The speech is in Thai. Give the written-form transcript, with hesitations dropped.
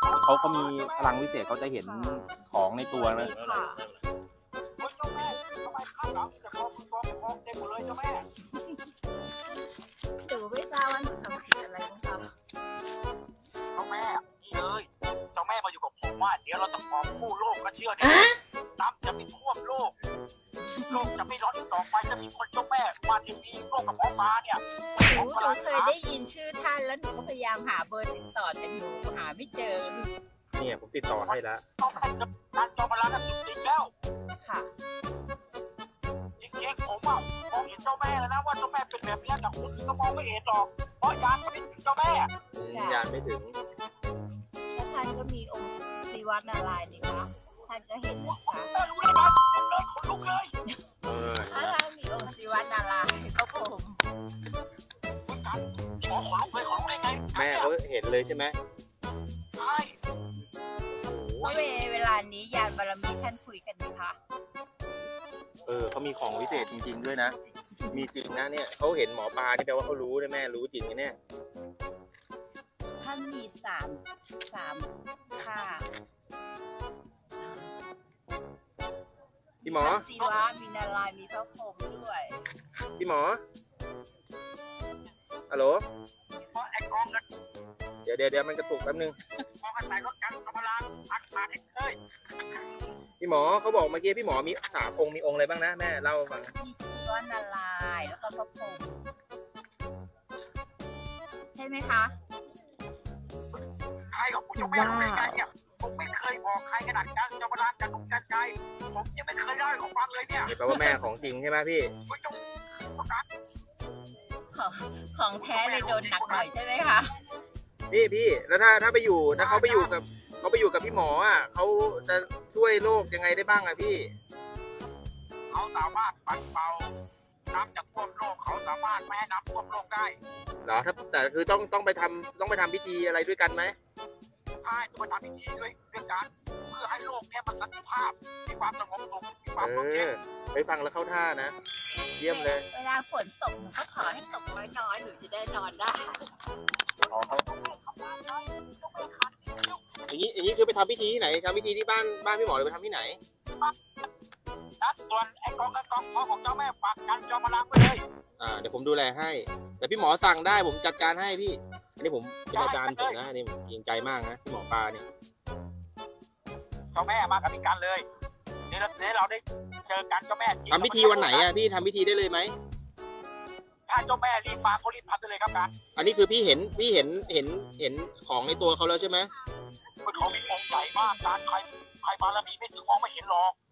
เขามีพลังวิเศษเขาจะเห็นของในตัวนะเจ้าแม่ทำไมข้างหลังแต่คอเต็มหมดเลยเจ้าแม่หนูไม่ทราบว่าหนูทำผิดอะไรบ้างครับเจ้าแม่นี่เลยเจ้าแม่มาอยู่กับผมว่าเดี๋ยวเราจะพร้อมกู้โลกก็เชื่อดิน้ำจะไม่ท่วมโลกจะไม่ร้อนต่อไปจะมีคนเจ้าแม่มาทีวีโลกกับหมอปลาเนี่ยหนูเคยได้ยินชื่อท่านแล้วหนูก็พยายามหาเบอร์ติดต่อแต่หนูหาไม่เจอเนี่ยผมติดต่อให้แล้วเจ้าแม่จะการจอมพลังสุดจริงแล้วค่ะจริงๆผมอะมองเห็นเจ้าแม่แล้วนะว่าเจ้าแม่เป็นแบบนี้แต่คนอื่นก็มองไม่เห็นหรอกเพราะยานมันไม่ถึงเจ้าแม่ยานไม่ถึงแล้วท่านก็มีองค์ศิวะนารายณ์นี่คะท่านก็เห็นนะคะรู้เลยนะเลยคนลุกเลยถ้าท่านมีองค์ศิวะนารายณ์ก็ผมขอลุกเลยขอลุกได้ไงแม่เขาเห็นเลยใช่ไหมใช่เวลานี้ยานบารมีท่านคุยกันไหมคะเขามีของวิเศษจริงๆด้วยนะมีจริงนะเนี่ยเขาเห็นหมอปลาที่แปลว่าเขารู้นะแม่รู้จริงนะเนี่ยท่านมีสามค่ะพี่หมอศิวะมีนารายณ์มีพระพรหมด้วยพี่หมอฮัลโหลไอ้กองนะเดี๋ยวมันกระตุกแป๊บนึงกองกระต่ายรถกันกำลังอัดขาดเลยพี่หมอเขาบอกเมื่อกี้พี่หมอมี3 องค์มีองค์อะไรบ้างนะแม่เล่าฟังมีศิวะนารายณ์แล้วก็พระพรหมใช่ไหมคะใครกับคุณเจ้าแม่รู้ได้ไงเนี่ยผมไม่เคยบอกใครขนาดการจอมพลังกระดุมกระจายผมยังไม่เคยได้ของฟังเลยเนี่ยแปลว่าแม่ของจริงใช่ไหมพี่ของแท้เลยโดนหนักหน่อยใช่ไหมคะพี่แล้วถ้าไปอยู่ถ้าเขาไปอยู่กับพี่หมออ่ะเขาจะช่วยโลกยังไงได้บ้างอ่ะพี่เขาสามารถปัดเป่าน้ำจากท่วมโลกเขาสามารถไม่ให้น้ำท่วมโลกได้เหรอแต่คือต้องไปทำพิธีอะไรด้วยกันไหมใช่ต้องไปทำพิธีด้วยกันเพื่อให้โลกเนี่ยมันสันติภาพมีความสงบสุขมีความร่มเย็นไปฟังแล้วเข้าท่านะเยี่ยมเลยเวลาฝนตกหนูก็ขอให้ตกน้อยๆหนูจะได้นอนได้อย่างนี้คือไปทำพิธีที่ไหนทำพิธีที่บ้านพี่หมอหรือไปทำที่ไหนส่วนไอ้กองพ่อของเจ้าแม่ฝากกันจอมพลังไปเลยเดี๋ยวผมดูแลให้แต่พี่หมอสั่งได้ผมจัดการให้พี่อันนี้ผมเป็นอาจารย์ผมนะนี่เกรงใจมากนะพี่หมอปลาเนี่ยเจ้าแม่มากับพี่กันเลยนี่เราได้เจอกันเจ้าแม่ทำพิธีวันไหนอ่ะพี่ทำพิธีได้เลยไหมถ้าเจ้าแม่รีบมาก็รีบทำได้เลยครับกันอันนี้คือพี่เห็นของในตัวเขาแล้วใช่ไหมเขามีองค์ใหญ่มากการใครบารมีไม่ถึงมองไม่เห็นหรอก